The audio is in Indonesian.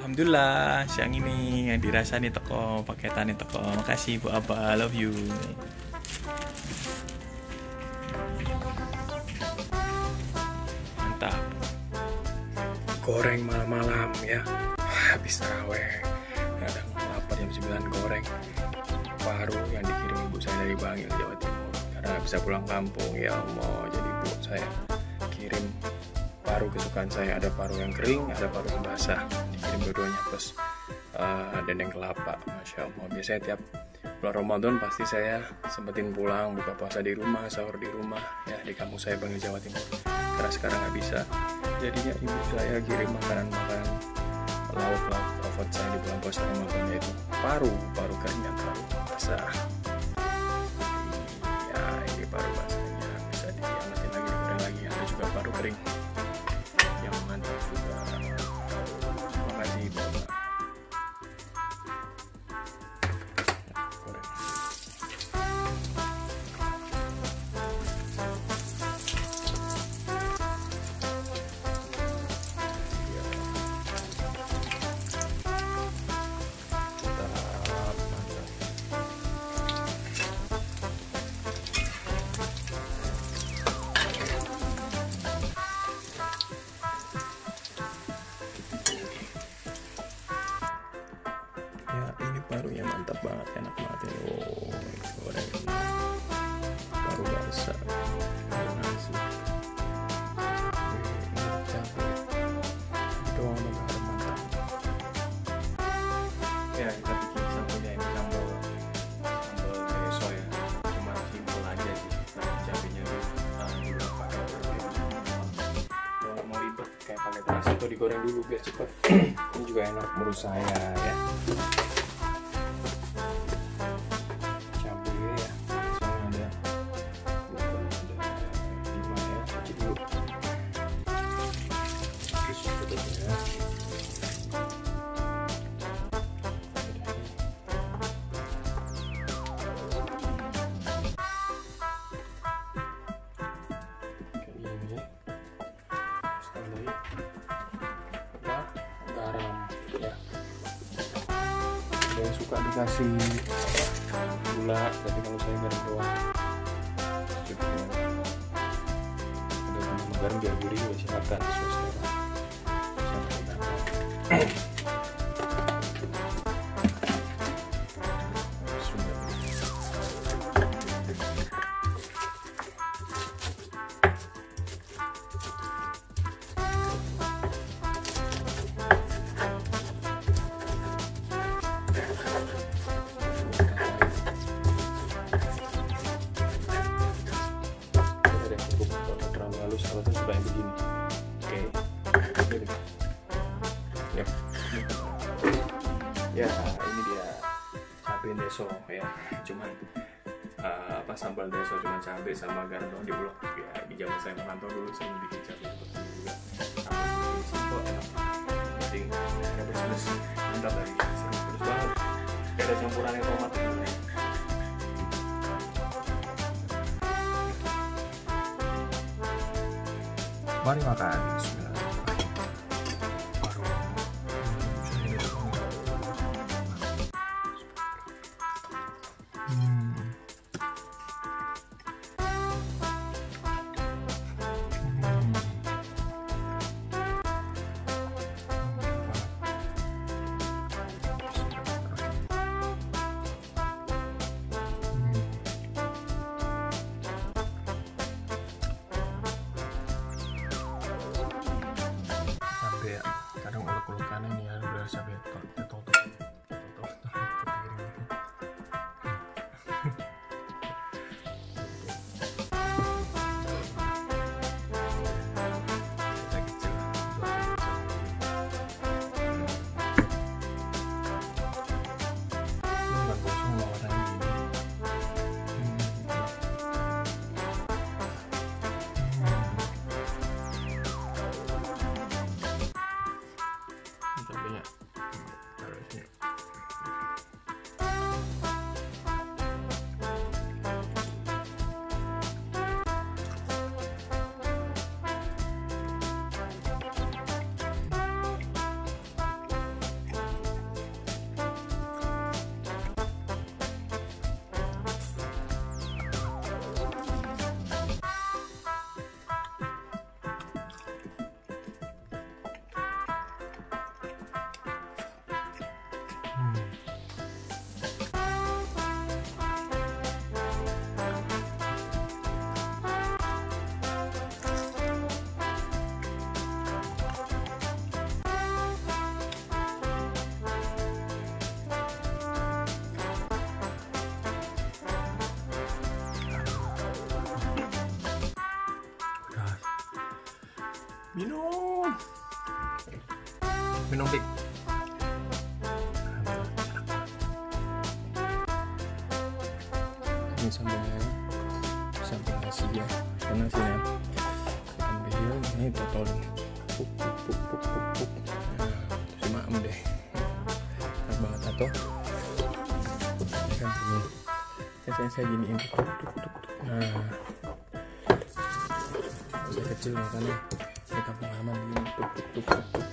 Alhamdulillah siang ini yang dirasani teko paketan teko. Makasih Bu Abah, love you. Mantap. Goreng malam-malam ya. Habis taraweh. Kadang lapar jam 9 goreng paru yang dikirim ibu saya dari Bangil Jawa Timur. Karena bisa pulang kampung ya mau jadi ibu saya kirim paru kesukaan saya. Ada paru yang kering, ada paru yang basah. Dikirim dua-duanya plus dendeng kelapa. Masya Allah. Biasanya tiap bulan Ramadan pasti saya sempetin pulang buka puasa di rumah, sahur di rumah ya di kampung saya Bangil Jawa Timur. Karena sekarang nggak bisa. Jadinya ibu saya kirim makanan-makanan lauk favorit saya di bulan puasa Ramadan, yaitu paru kering dan paru basah. Ya ini paru basahnya bisa diangetin lagi, digoreng lagi. Ada juga paru kering yang mantap juga. Terima kasih Bapak. Ya ini parunya mantap banget, enak banget ini. Oh, goreng paru basah dengan nasi cabai doang negara mantap. Ya kita bikin sambelnya ini sambel Ndeso ya, cuma simpel aja sih. Cabainya tuh pakai kalau nggak mau ribet kayak pakai terasi atau digoreng dulu biar cepet. Ini juga enak menurut saya ya. Garam ya. Ada yang suka dikasih gula, tapi kalau saya garam doang. Jadi ada tambah garam biar gurih juga silakan sesuai selera. Kalau saya suka yang begini. Oke. Yep. Ya ini dia cabai Ndeso ya, cuman sambal Ndeso cuman cabai sama garam doang diulek ya. Di zaman saya merantau dulu saya bikin cabai seperti ini juga. Simpel enak. Jadi ada pedas mantap lagi. Terus banget. Kayak ada campurannya tomat ini. Mari makan. Kadang ulek-ulekan ini ya berasa betul Minum. Minum, Pik. Ini sambelnya, sambel nasi ya, karena sih ya. Ambil ini totolin, puk. Nah, cuma deh, enak banget atau kan ini, kan saya giniin, tuk. Nah, saya kecil makanya di kampung aman gini, tuk.